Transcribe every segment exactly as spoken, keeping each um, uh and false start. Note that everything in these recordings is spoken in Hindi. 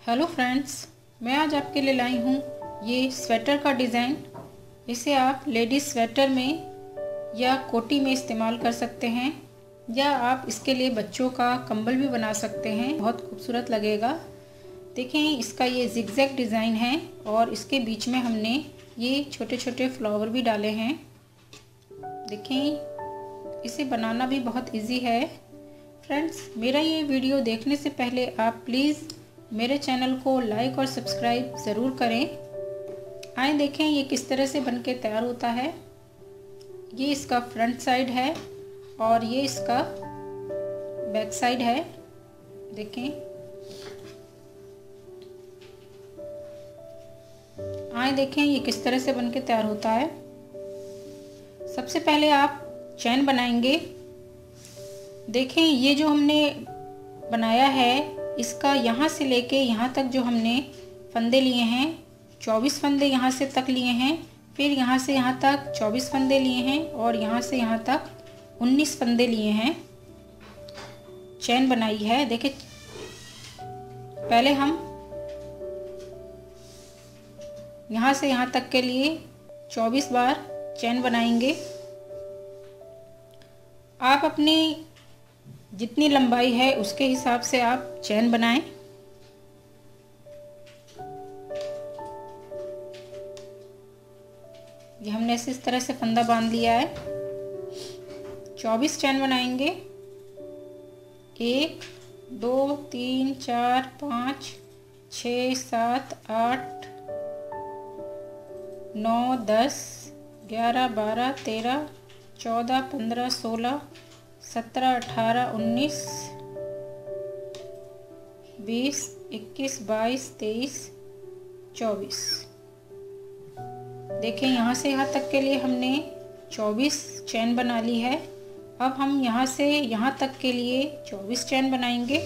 हेलो फ्रेंड्स, मैं आज आपके लिए लाई हूँ ये स्वेटर का डिज़ाइन। इसे आप लेडीज़ स्वेटर में या कोटी में इस्तेमाल कर सकते हैं, या आप इसके लिए बच्चों का कंबल भी बना सकते हैं। बहुत खूबसूरत लगेगा। देखें, इसका ये जिगजैग डिज़ाइन है और इसके बीच में हमने ये छोटे छोटे फ्लावर भी डाले हैं। देखें, इसे बनाना भी बहुत इजी है। फ्रेंड्स, मेरा ये वीडियो देखने से पहले आप प्लीज़ मेरे चैनल को लाइक और सब्सक्राइब ज़रूर करें। आए देखें ये किस तरह से बनके तैयार होता है। ये इसका फ्रंट साइड है और ये इसका बैक साइड है। देखें, आए देखें ये किस तरह से बनके तैयार होता है। सबसे पहले आप चैन बनाएंगे। देखें, ये जो हमने बनाया है, इसका यहाँ से लेके यहाँ तक जो हमने फंदे लिए हैं, चौबीस फंदे यहाँ से तक लिए हैं, फिर यहाँ से यहाँ तक चौबीस फंदे लिए हैं और यहाँ से यहाँ तक उन्नीस फंदे लिए हैं। चैन बनाई है। देखिए, पहले हम यहाँ से यहाँ तक के लिए चौबीस बार चैन बनाएंगे। आप अपनी जितनी लंबाई है उसके हिसाब से आप चैन बनाएं। ये हमने इस तरह से फंदा बांध लिया है। चौबीस चैन बनाएंगे। एक, दो, तीन, चार, पाँच, छः, सात, आठ, नौ, दस, ग्यारह, बारह, तेरह, चौदह, पंद्रह, सोलह, सत्रह, अठारह, उन्नीस, बीस, इक्कीस, बाईस, तेईस, चौबीस। देखें, यहाँ से यहाँ तक के लिए हमने चौबीस चैन बना ली है। अब हम यहाँ से यहाँ तक के लिए चौबीस चैन बनाएंगे।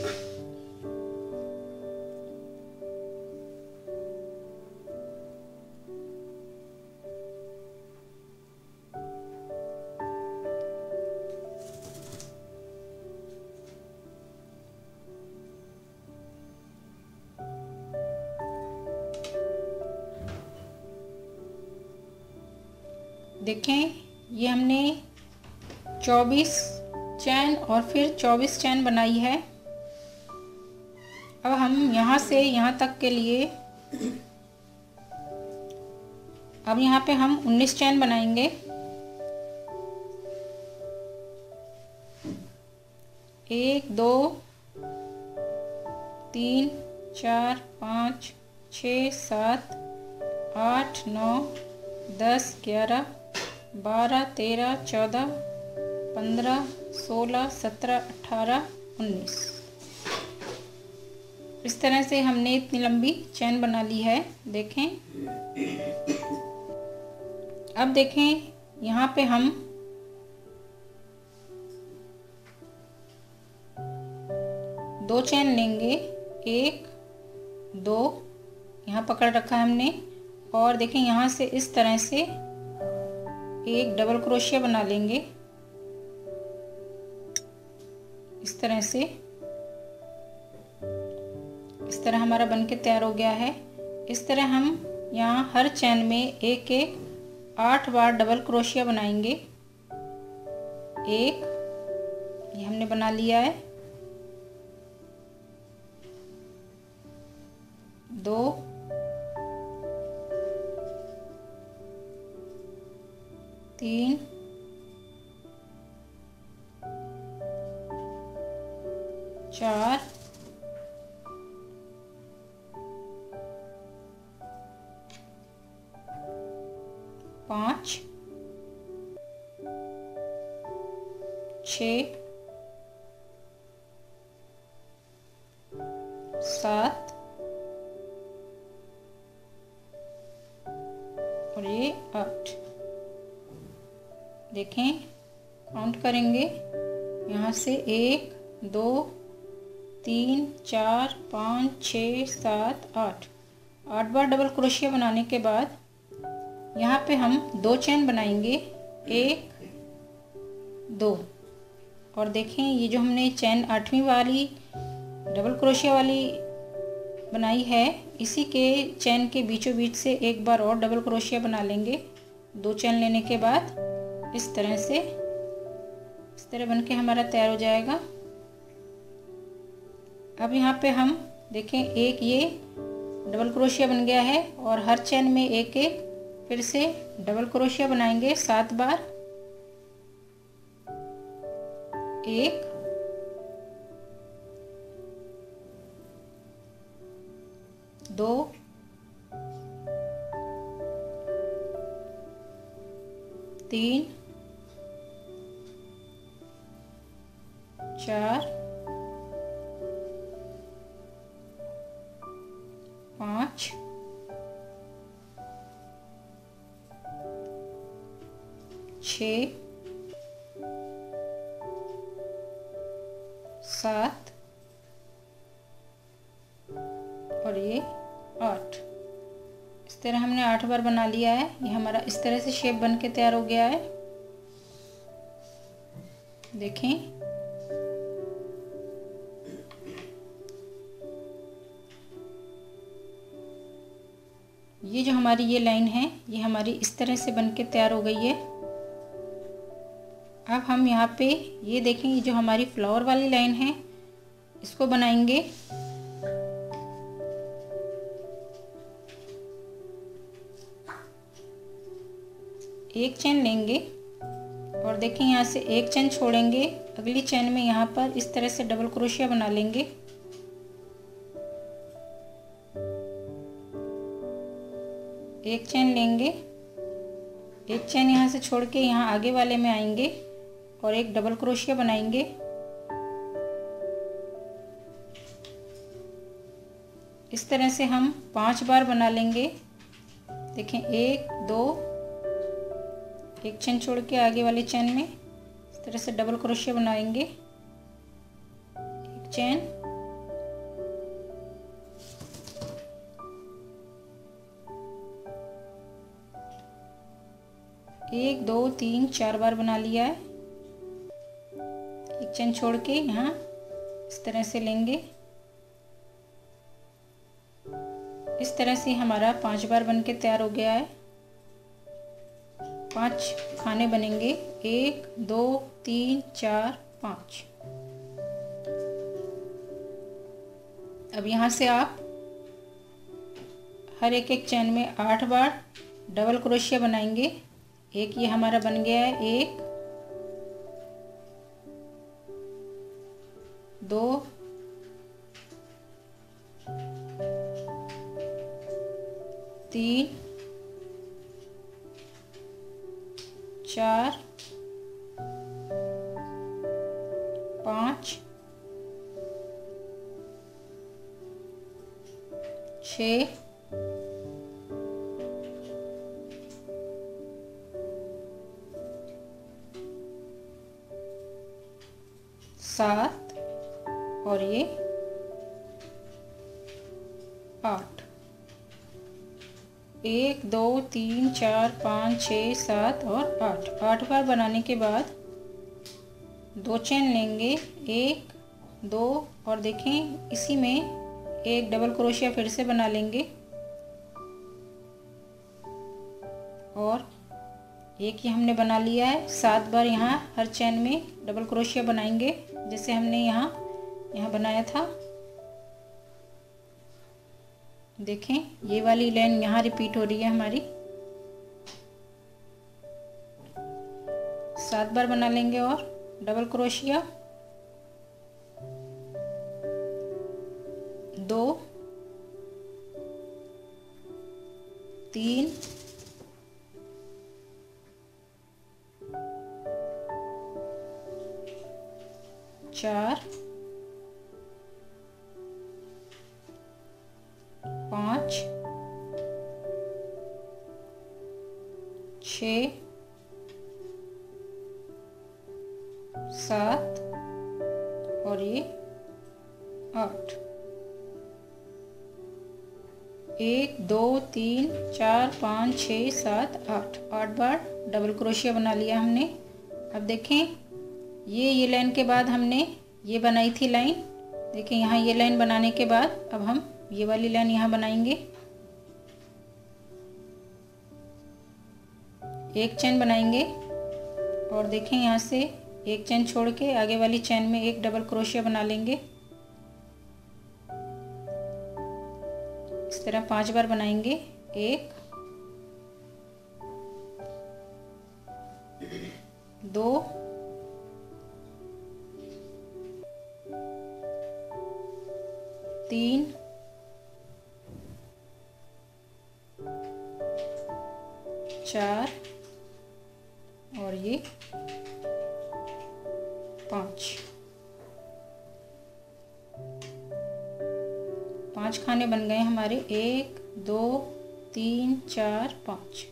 देखें, ये हमने चौबीस चैन और फिर चौबीस चैन बनाई है। अब हम यहाँ से यहाँ तक के लिए अब यहाँ पे हम उन्नीस चैन बनाएंगे। एक, दो, तीन, चार, पाँच, छः, सात, आठ, नौ, दस, ग्यारह, बारह, तेरह, चौदह, पंद्रह, सोलह, सत्रह, अठारह, उन्नीस। इस तरह से हमने इतनी लंबी चैन बना ली है। देखें, अब देखें, यहाँ पे हम दो चैन लेंगे। एक, दो, यहाँ पकड़ रखा है हमने, और देखें यहाँ से इस तरह से एक डबल क्रोशिया बना लेंगे। इस तरह से इस तरह हमारा बनके तैयार हो गया है। इस तरह हम यहाँ हर चैन में एक एक आठ बार डबल क्रोशिया बनाएंगे। एक, ये हमने बना लिया है। दो, तीन, चार, पाँच, छः, सात और ये आठ। देखें, काउंट करेंगे यहाँ से एक, दो, तीन, चार, पाँच, छः, सात, आठ। आठ बार डबल क्रोशिया बनाने के बाद यहाँ पे हम दो चैन बनाएंगे। एक, दो, और देखें ये जो हमने चैन आठवीं वाली डबल क्रोशिया वाली बनाई है इसी के चेन के बीचों बीच से एक बार और डबल क्रोशिया बना लेंगे। दो चेन लेने के बाद इस तरह से इस तरह बनके हमारा तैयार हो जाएगा। अब यहाँ पे हम देखें एक ये डबल क्रोशिया बन गया है और हर चेन में एक एक फिर से डबल क्रोशिया बनाएंगे सात बार। एक, दो, तीन, चार, पाँच, छ, सात और ये आठ। इस तरह हमने आठ बार बना लिया है। ये हमारा इस तरह से शेप बन के तैयार हो गया है। देखें ये जो हमारी ये लाइन है ये हमारी इस तरह से बन के तैयार हो गई है। अब हम यहाँ पे ये देखें ये जो हमारी फ्लावर वाली लाइन है इसको बनाएंगे। एक चेन लेंगे और देखें यहाँ से एक चेन छोड़ेंगे, अगली चेन में यहाँ पर इस तरह से डबल क्रोशिया बना लेंगे। एक चेन लेंगे, एक चेन यहाँ से छोड़ के यहाँ आगे वाले में आएंगे और एक डबल क्रोशिया बनाएंगे। इस तरह से हम पांच बार बना लेंगे। देखें एक, दो, एक चेन छोड़ के आगे वाली चेन में इस तरह से डबल क्रोशिया बनाएंगे। एक चेन, एक, दो, तीन, चार बार बना लिया है। एक चेन छोड़ के यहाँ इस तरह से लेंगे। इस तरह से हमारा पांच बार बनके तैयार हो गया है। पांच खाने बनेंगे, एक, दो, तीन, चार, पाँच। अब यहाँ से आप हर एक एक चेन में आठ बार डबल क्रोशिया बनाएंगे। एक ये हमारा बन गया है, एक, दो, तीन, चार, पाँच, छ, सात और ये आठ। एक, दो, तीन, चार, पाँच, छः, सात और आठ। आठ बार बनाने के बाद दो चेन लेंगे, एक, दो और देखें इसी में एक डबल क्रोशिया फिर से बना लेंगे और एक ही हमने बना लिया है। सात बार यहाँ हर चेन में डबल क्रोशिया बनाएंगे जैसे हमने यहाँ यहाँ बनाया था। देखें ये वाली लाइन यहाँ रिपीट हो रही है हमारी। सात बार बना लेंगे और डबल क्रोशिया, दो, तीन, चार, पाँच, छ, सात और ये आठ। एक, दो, तीन, चार, पाँच, छः, सात, आठ। आठ बार डबल क्रोशिया बना लिया हमने। अब देखें ये ये लाइन के बाद हमने ये बनाई थी लाइन। देखें यहाँ ये लाइन बनाने के बाद अब हम ये वाली लाइन यहाँ बनाएंगे, एक चेन बनाएंगे और देखें यहाँ से एक चेन छोड़ के आगे वाली चेन में एक डबल क्रोशिया बना लेंगे। इस तरह पांच बार बनाएंगे। एक, दो, तीन, चार और ये पाँच। पांच खाने बन गए हमारे, एक, दो, तीन, चार, पाँच।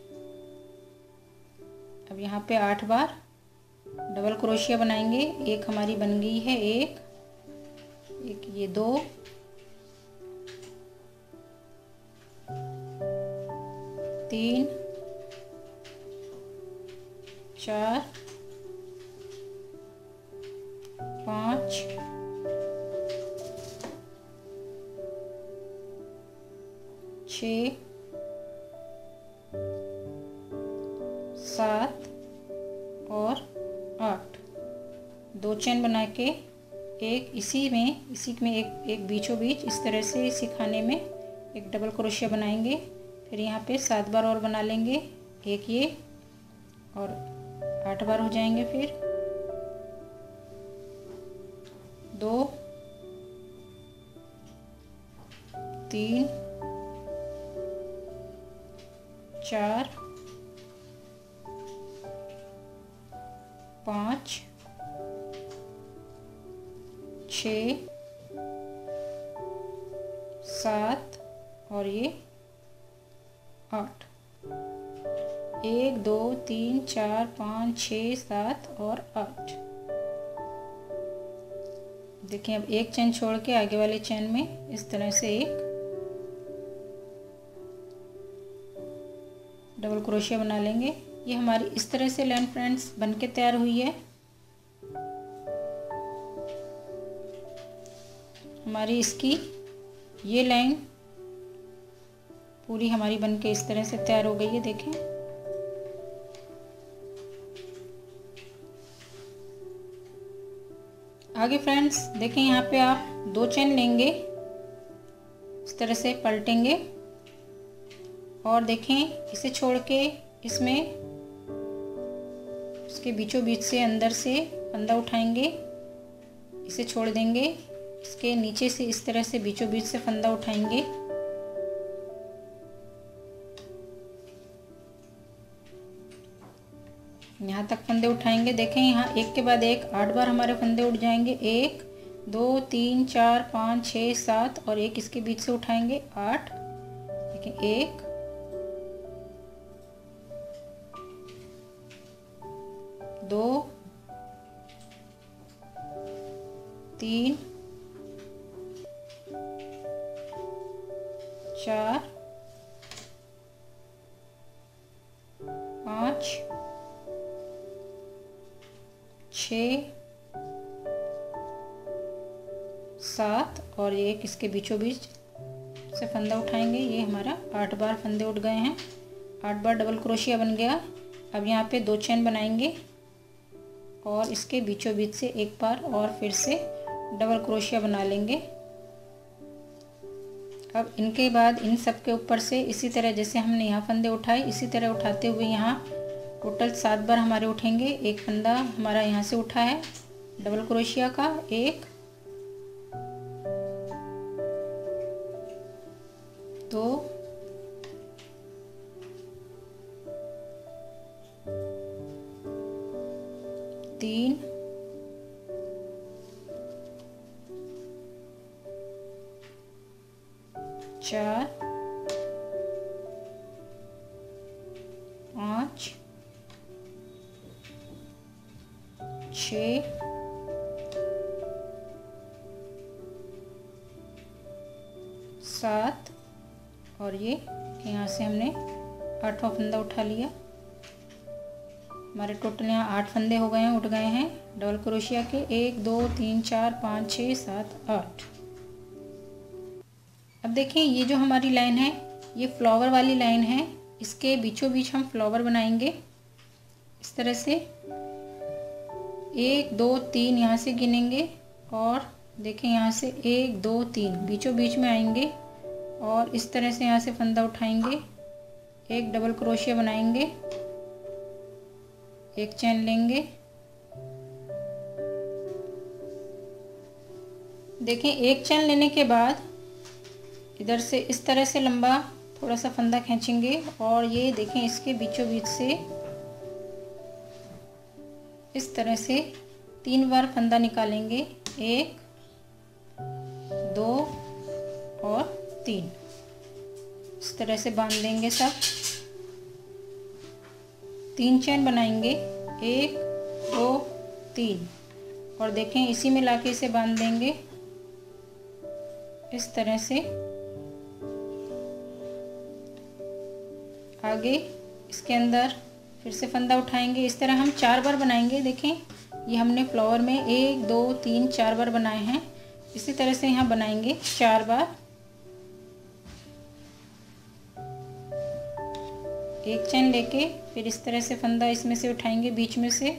अब यहाँ पे आठ बार डबल क्रोशिया बनाएंगे। एक हमारी बन गई है, एक, एक ये दो, तीन, चार, पाँच, छ, सात और आठ। दो चेन बना के एक इसी में इसी में एक एक बीचों बीच इस तरह से इसी खाने में एक डबल क्रोशिया बनाएंगे। फिर यहाँ पे सात बार और बना लेंगे, एक ये और आठ बार हो जाएंगे। फिर दो, तीन, चार, पाँच, छ, सात और ये आठ। एक, दो, तीन, चार, पाँच, छः, सात और आठ। देखिए अब एक चेन छोड़ के आगे वाले चेन में इस तरह से एक डबल क्रोशिया बना लेंगे। ये हमारी इस तरह से लाइन फ्रेंड्स बन के तैयार हुई है। हमारी इसकी ये लाइन पूरी हमारी बन के इस तरह से तैयार हो गई है। देखें आगे फ्रेंड्स, देखें यहाँ पे आप दो चेन लेंगे, इस तरह से पलटेंगे और देखें इसे छोड़ के इसमें इसके बीचों बीच से अंदर से फंदा उठाएंगे, इसे छोड़ देंगे। इसके नीचे से इस तरह से बीचों बीच से फंदा उठाएंगे, यहाँ तक फंदे उठाएंगे। देखें यहाँ एक के बाद एक आठ बार हमारे फंदे उठ जाएंगे। एक, दो, तीन, चार, पाँच, छः, सात और एक इसके बीच से उठाएंगे, आठ। देखें एक, दो, तीन, चार, पाँच, छः, सात और एक इसके बीचों बीच से फंदा उठाएंगे। ये हमारा आठ बार फंदे उठ गए हैं, आठ बार डबल क्रोशिया बन गया। अब यहाँ पे दो चेन बनाएंगे और इसके बीचों बीच से एक बार और फिर से डबल क्रोशिया बना लेंगे। अब इनके बाद इन सब के ऊपर से इसी तरह जैसे हमने यहाँ फंदे उठाए इसी तरह उठाते हुए यहाँ टोटल सात बार हमारे उठेंगे। एक फंदा हमारा यहाँ से उठा है डबल क्रोशिया का, एक, दो, तीन, चार, पाँच, छः, सात और ये यहाँ से हमने आठवां फंदा उठा लिया। हमारे टोटल यहाँ आठ फंदे हो गए हैं, उठ गए हैं डबल क्रोशिया के। एक, दो, तीन, चार, पाँच, छः, सात, आठ। अब देखें ये जो हमारी लाइन है ये फ्लावर वाली लाइन है, इसके बीचों बीच हम फ्लावर बनाएंगे इस तरह से। एक दो तीन यहाँ से गिनेंगे और देखें यहाँ से एक दो तीन बीचों बीच में आएंगे और इस तरह से यहाँ से फंदा उठाएंगे, एक डबल क्रोशिया बनाएंगे, एक चैन लेंगे। देखें एक चैन लेने के बाद इधर से इस तरह से लंबा थोड़ा सा फंदा खींचेंगे और ये देखें इसके बीचों बीच से इस तरह से तीन बार फंदा निकालेंगे, एक दो और तीन। इस तरह से बांध देंगे सब, तीन चैन बनाएंगे, एक दो तीन, और देखें इसी में लाके इसे बांध देंगे इस तरह से। आगे इसके अंदर फिर से फंदा उठाएंगे, इस तरह हम चार बार बनाएंगे। देखें ये हमने फ्लावर में एक दो तीन चार बार बनाए हैं, इसी तरह से यहाँ बनाएंगे चार बार। एक चैन लेके फिर इस तरह से फंदा इसमें से उठाएंगे बीच में से,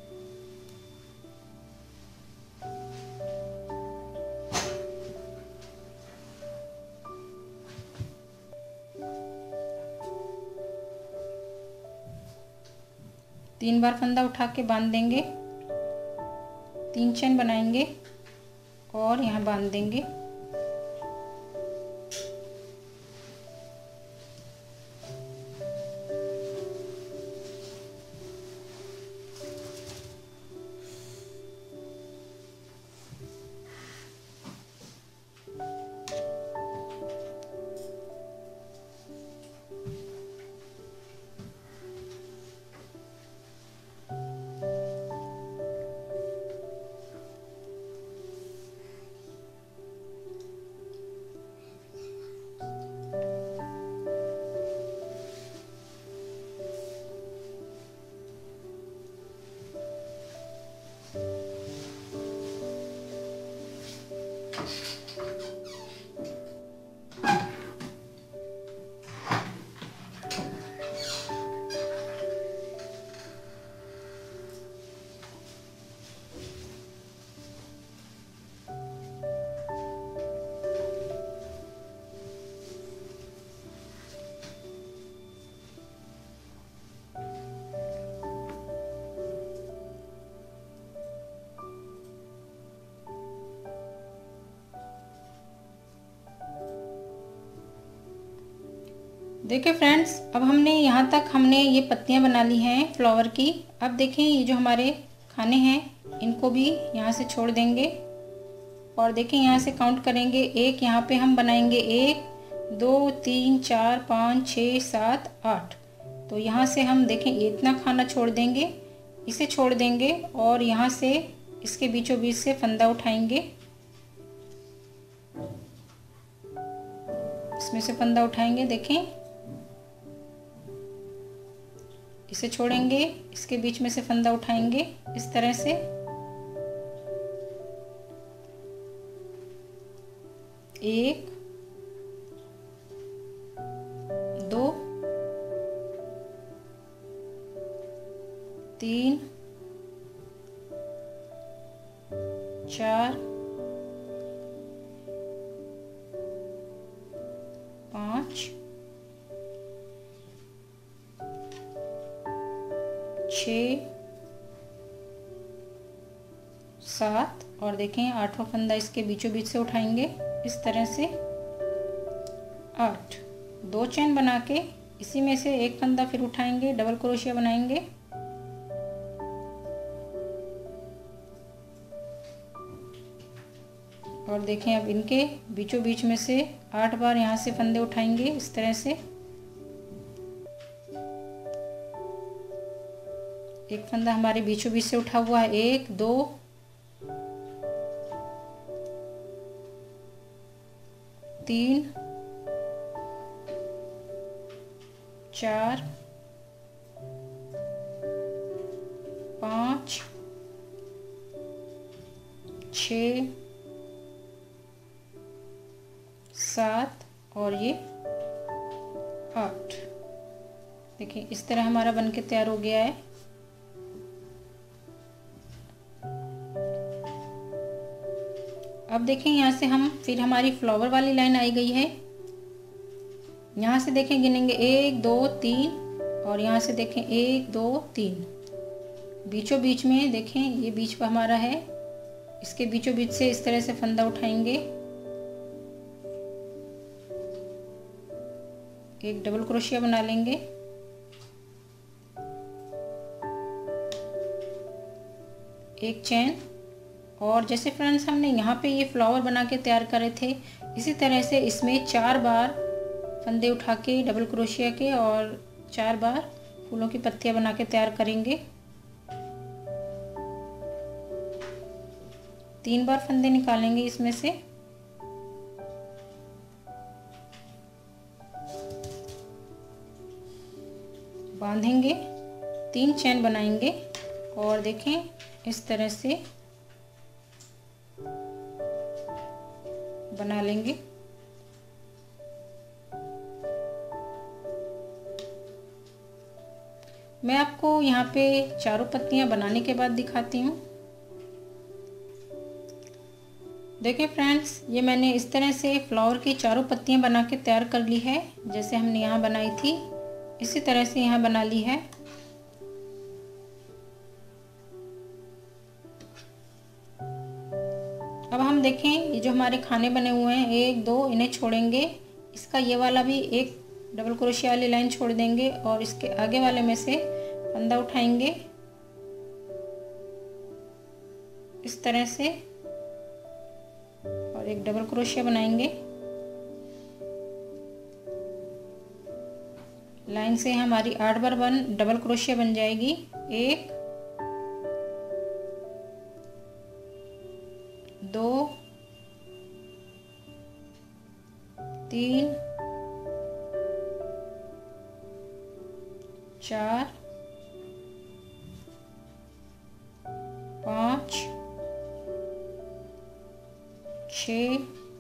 तीन बार फंदा उठा के बांध देंगे, तीन चैन बनाएंगे और यहाँ बांध देंगे। देखिए फ्रेंड्स, अब हमने यहाँ तक हमने ये पत्तियाँ बना ली हैं फ्लावर की। अब देखें ये जो हमारे खाने हैं इनको भी यहाँ से छोड़ देंगे और देखें यहाँ से काउंट करेंगे। एक यहाँ पे हम बनाएंगे एक दो तीन चार पाँच छः सात आठ, तो यहाँ से हम देखें इतना खाना छोड़ देंगे, इसे छोड़ देंगे और यहाँ से इसके बीचों बीच से फंदा उठाएंगे, इसमें से फंदा उठाएंगे। देखें इसे छोड़ेंगे, इसके बीच में से फंदा उठाएंगे इस तरह से। एक दो तीन चार पाँच छः सात और देखें आठवां फंदा इसके बीचों बीच से उठाएंगे इस तरह से। आठ, दो चैन बना के इसी में से एक फंदा फिर उठाएंगे, डबल क्रोशिया बनाएंगे और देखें अब इनके बीचों बीच में से आठ बार यहाँ से फंदे उठाएंगे इस तरह से। एक फंदा हमारे बीचों बीच से उठा हुआ है, एक दो तीन चार पाँच छः सात और ये आठ। देखिए इस तरह हमारा बनके तैयार हो गया है। अब देखें यहाँ से हम फिर हमारी फ्लावर वाली लाइन आई गई है। यहाँ से देखें गिनेंगे एक दो तीन और यहाँ से देखें एक दो तीन। बीचों बीच में देखें ये बीच पर हमारा है, इसके बीचों बीच से इस तरह से फंदा उठाएंगे, एक डबल क्रोशिया बना लेंगे, एक चेन। और जैसे फ्रेंड्स हमने यहाँ पे ये फ्लावर बना के तैयार करे थे, इसी तरह से इसमें चार बार फंदे उठा के डबल क्रोशिया के और चार बार फूलों की पत्तियां बना के तैयार करेंगे। तीन बार फंदे निकालेंगे इसमें से, बांधेंगे, तीन चेन बनाएंगे और देखें इस तरह से बना लेंगे। मैं आपको यहाँ पे चारों पत्तियां बनाने के बाद दिखाती हूँ। देखिए फ्रेंड्स, ये मैंने इस तरह से फ्लावर की चारों पत्तियां बना के तैयार कर ली है। जैसे हमने यहाँ बनाई थी इसी तरह से यहाँ बना ली है। अब हम देखें ये जो हमारे खाने बने हुए हैं, एक दो इन्हें छोड़ेंगे, इसका ये वाला भी एक डबल क्रोशिया वाली लाइन छोड़ देंगे और इसके आगे वाले में से फंदा उठाएंगे इस तरह से और एक डबल क्रोशिया बनाएंगे। लाइन से हमारी आठ बार बन डबल क्रोशिया बन जाएगी। एक, दो, तीन, चार, पाँच, छ,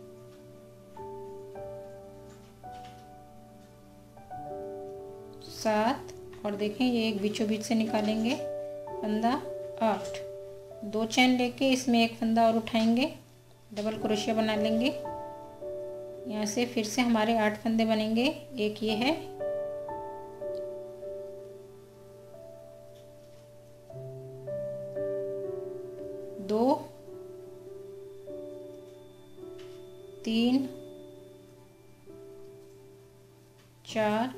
सात और देखें ये एक बीचों बीच से निकालेंगे फंदा, आठ। दो चैन लेके इसमें एक फंदा और उठाएंगे, डबल क्रोशिया बना लेंगे। यहाँ से फिर से हमारे आठ फंदे बनेंगे। एक ये है, दो, तीन, चार,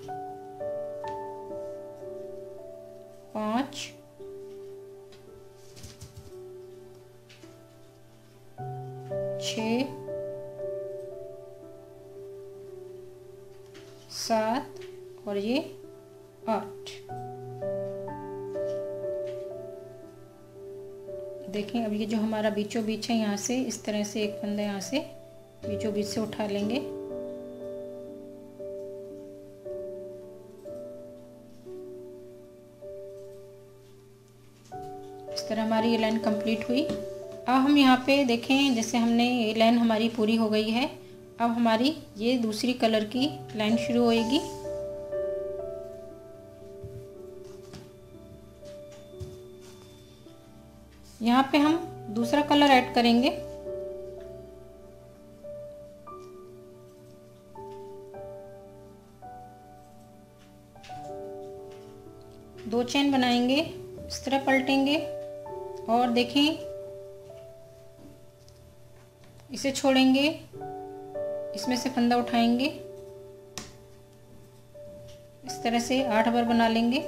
पाँच, छ, सात और ये आठ। देखें अब ये जो हमारा बीचों बीच है, यहाँ से इस तरह से एक फंदा यहाँ से बीचों बीच से उठा लेंगे। इस तरह हमारी ये लाइन कंप्लीट हुई। अब हम यहाँ पे देखें जैसे हमने ये लाइन हमारी पूरी हो गई है। अब हमारी ये दूसरी कलर की लाइन शुरू होएगी। यहाँ पे हम दूसरा कलर ऐड करेंगे। दो चेन बनाएंगे, इस तरह पलटेंगे और देखें इसे छोड़ेंगे, इसमें से फंदा उठाएंगे, इस तरह से आठ बार बना लेंगे।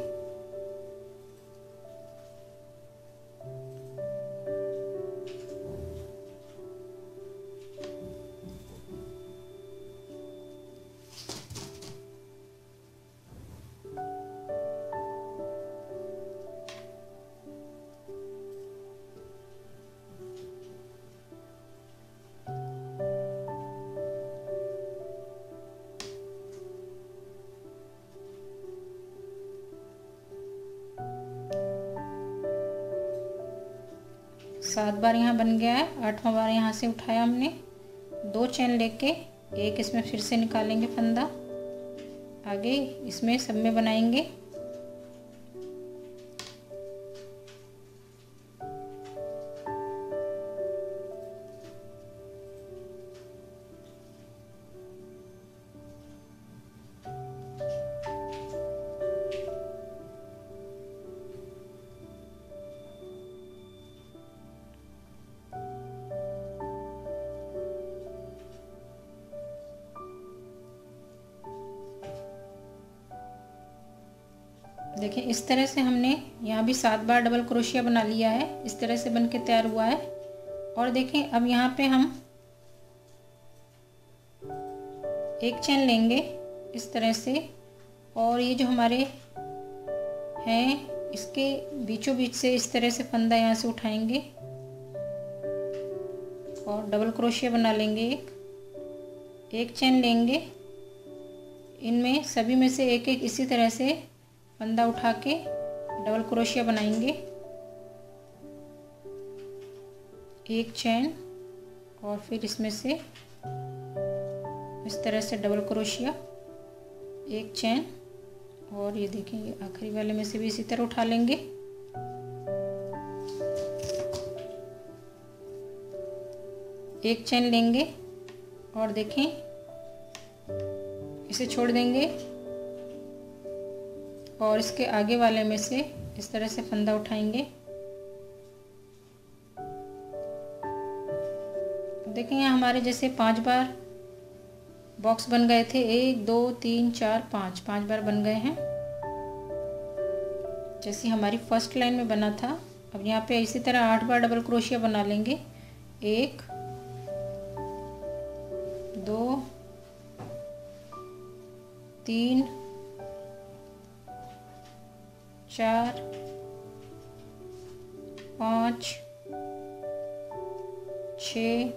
सात बार यहाँ बन गया है। आठवां बार यहाँ से उठाया हमने, दो चेन लेके एक इसमें फिर से निकालेंगे फंदा, आगे इसमें सब में बनाएंगे। देखिए इस तरह से हमने यहाँ भी सात बार डबल क्रोशिया बना लिया है। इस तरह से बन के तैयार हुआ है। और देखें अब यहाँ पे हम एक चेन लेंगे इस तरह से, और ये जो हमारे हैं इसके बीचों बीच से इस तरह से फंदा यहाँ से उठाएंगे और डबल क्रोशिया बना लेंगे। एक एक चेन लेंगे, इनमें सभी में से एक एक इसी तरह से फंदा उठा के डबल क्रोशिया बनाएंगे। एक चेन और फिर इसमें से इस तरह से डबल क्रोशिया, एक चेन, और ये देखिए ये आखिरी वाले में से भी इसी तरह उठा लेंगे। एक चेन लेंगे और देखें इसे छोड़ देंगे और इसके आगे वाले में से इस तरह से फंदा उठाएंगे। देखें यहाँ हमारे जैसे पांच बार बॉक्स बन गए थे, एक दो तीन चार पाँच पांच बार बन गए हैं, जैसी हमारी फर्स्ट लाइन में बना था। अब यहाँ पे इसी तरह आठ बार डबल क्रोशिया बना लेंगे। एक, दो, तीन, चार, पाँच, छ,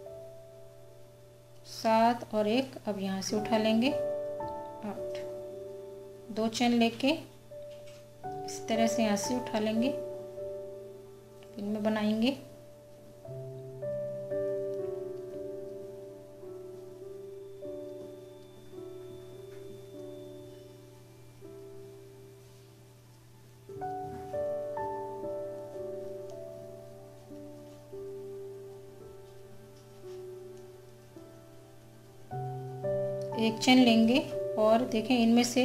सात और एक, अब यहाँ से उठा लेंगे आठ। दो चेन लेके इस तरह से यहाँ से उठा लेंगे, इनमें बनाएंगे। एक चेन लेंगे और देखें इनमें से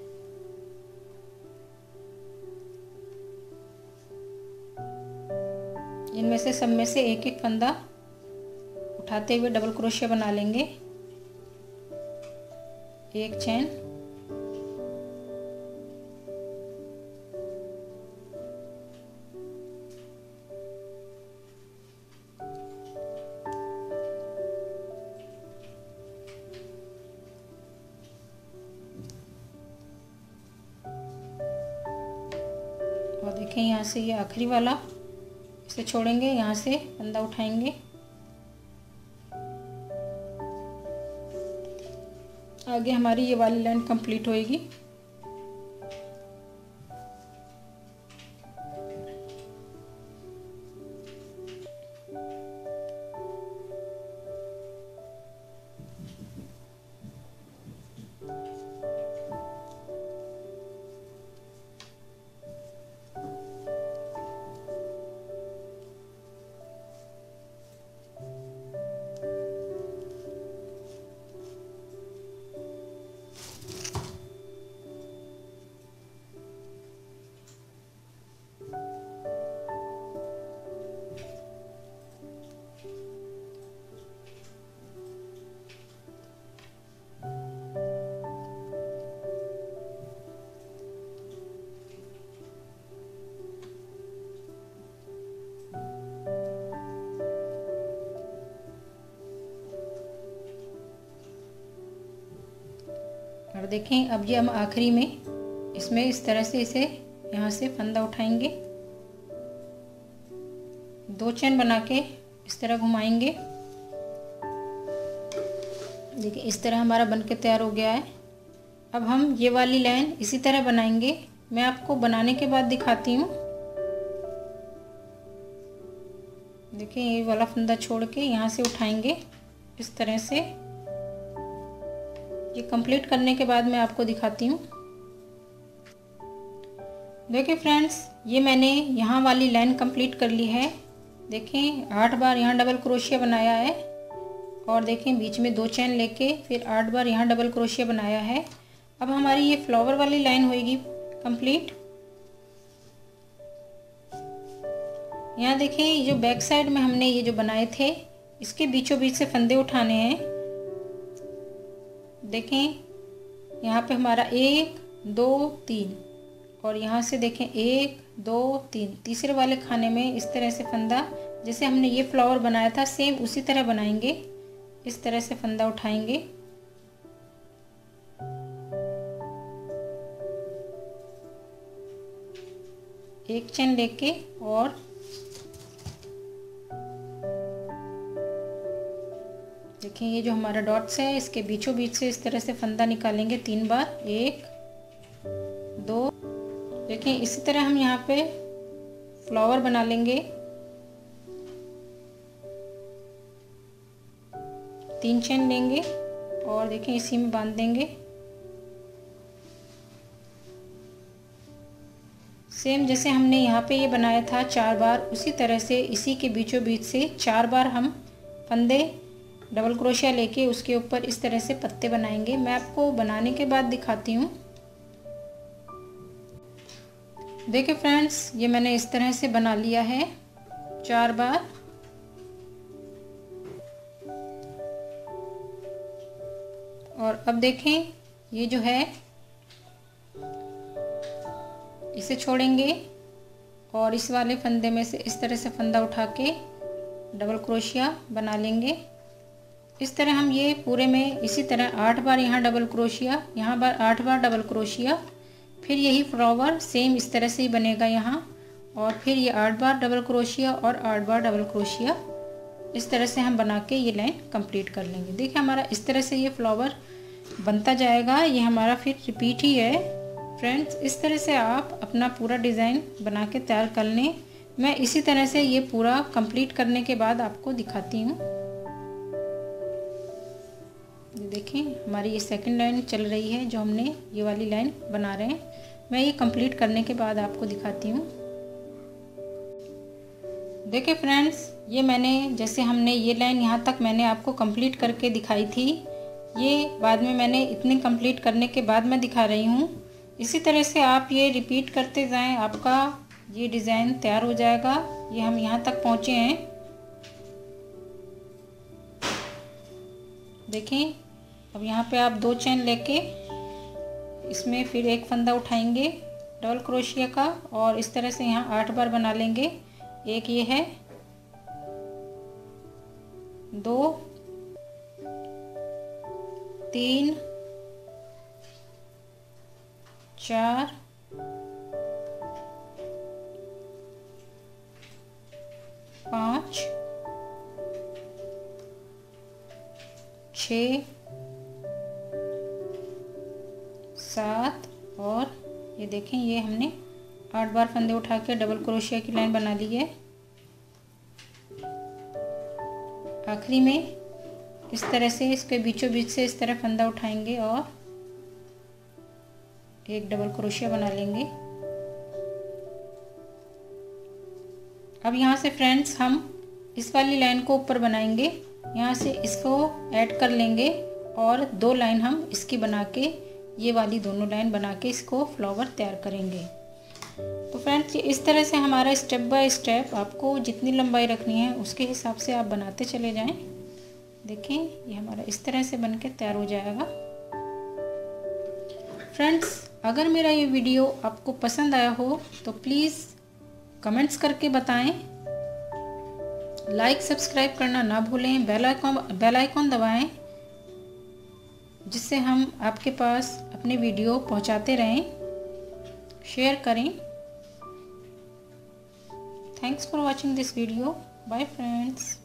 इनमें से सब में से एक एक फंदा उठाते हुए डबल क्रोशिया बना लेंगे। एक चेन, और देखें यहाँ से ये आखिरी वाला इसे छोड़ेंगे, यहाँ से फंदा उठाएंगे। आगे हमारी ये वाली लाइन कंप्लीट होएगी। और देखें अब ये हम आखिरी में इसमें इस तरह से इसे यहाँ से फंदा उठाएंगे, दो चेन बना के इस तरह घुमाएंगे। देखिए इस तरह हमारा बन के तैयार हो गया है। अब हम ये वाली लाइन इसी तरह बनाएंगे। मैं आपको बनाने के बाद दिखाती हूँ। देखिए ये वाला फंदा छोड़ के यहाँ से उठाएंगे इस तरह से ये कंप्लीट करने के बाद मैं आपको दिखाती हूँ। देखिए फ्रेंड्स, ये मैंने यहाँ वाली लाइन कंप्लीट कर ली है। देखें, आठ बार यहाँ डबल क्रोशिया बनाया है और देखें बीच में दो चेन लेके फिर आठ बार यहाँ डबल क्रोशिया बनाया है। अब हमारी ये फ्लावर वाली लाइन होएगी कंप्लीट। यहाँ देखें, ये जो बैक साइड में हमने ये जो बनाए थे इसके बीचों बीच से फंदे उठाने हैं। देखें, यहाँ पे हमारा एक दो तीन और यहाँ से देखें एक दो तीन, तीसरे वाले खाने में इस तरह से फंदा, जैसे हमने ये फ्लावर बनाया था सेम उसी तरह बनाएंगे। इस तरह से फंदा उठाएंगे। एक चेन लेके और देखिए ये जो हमारा डॉट्स है इसके बीचों बीच से इस तरह से फंदा निकालेंगे तीन बार, एक दो। देखिए इसी तरह हम यहाँ पे फ्लावर बना लेंगे। तीन चेन लेंगे और देखिए इसी में बांध देंगे। सेम जैसे हमने यहाँ पे ये बनाया था चार बार, उसी तरह से इसी के बीचों बीच से चार बार हम फंदे डबल क्रोशिया लेके उसके ऊपर इस तरह से पत्ते बनाएंगे। मैं आपको बनाने के बाद दिखाती हूँ। देखिए फ्रेंड्स, ये मैंने इस तरह से बना लिया है चार बार। और अब देखें, ये जो है इसे छोड़ेंगे और इस वाले फंदे में से इस तरह से फंदा उठा के डबल क्रोशिया बना लेंगे। इस तरह हम ये पूरे में इसी तरह आठ बार यहाँ डबल क्रोशिया, यहाँ बार आठ बार डबल क्रोशिया, फिर यही फ्लावर सेम इस तरह से ही बनेगा यहाँ, और फिर ये आठ बार डबल क्रोशिया और आठ बार डबल क्रोशिया। इस तरह से हम बना के ये लाइन कंप्लीट कर लेंगे। देखिए हमारा इस तरह से ये फ्लावर बनता जाएगा। ये हमारा फिर रिपीट ही है फ्रेंड्स। इस तरह से आप अपना पूरा डिज़ाइन बना के तैयार कर लें। मैं इसी तरह से ये पूरा कंप्लीट करने के बाद आपको दिखाती हूँ। देखें, हमारी ये सेकंड लाइन चल रही है जो हमने ये वाली लाइन बना रहे हैं। मैं ये कंप्लीट करने के बाद आपको दिखाती हूँ। देखिए फ्रेंड्स, ये मैंने जैसे हमने ये लाइन यहाँ तक मैंने आपको कंप्लीट करके दिखाई थी, ये बाद में मैंने इतने कंप्लीट करने के बाद मैं दिखा रही हूँ। इसी तरह से आप ये रिपीट करते जाएं, आपका ये डिज़ाइन तैयार हो जाएगा। ये हम यहाँ तक पहुँचे हैं। देखें, अब यहाँ पे आप दो चेन लेके इसमें फिर एक फंदा उठाएंगे डबल क्रोशिया का और इस तरह से यहाँ आठ बार बना लेंगे। एक ये है, दो, तीन, चार, पाँच, छ, सात और ये देखें, ये हमने आठ बार फंदे उठा के डबल क्रोशिया की लाइन बना ली है। आखिरी में इस तरह से इसके बीचों बीच से इस तरह फंदा उठाएंगे और एक डबल क्रोशिया बना लेंगे। अब यहाँ से फ्रेंड्स हम इस वाली लाइन को ऊपर बनाएंगे। यहाँ से इसको ऐड कर लेंगे और दो लाइन हम इसकी बना के ये वाली दोनों लाइन बना के इसको फ्लावर तैयार करेंगे। तो फ्रेंड्स, ये इस तरह से हमारा स्टेप बाय स्टेप आपको जितनी लंबाई रखनी है उसके हिसाब से आप बनाते चले जाएं। देखें, ये हमारा इस तरह से बनके तैयार हो जाएगा। फ्रेंड्स, अगर मेरा ये वीडियो आपको पसंद आया हो तो प्लीज़ कमेंट्स करके बताएं। लाइक सब्सक्राइब करना ना भूलें। बेल आइकॉन बेल आइकॉन दबाएं जिससे हम आपके पास अपने वीडियो पहुंचाते रहें। शेयर करें। Thanks for watching this video. Bye friends.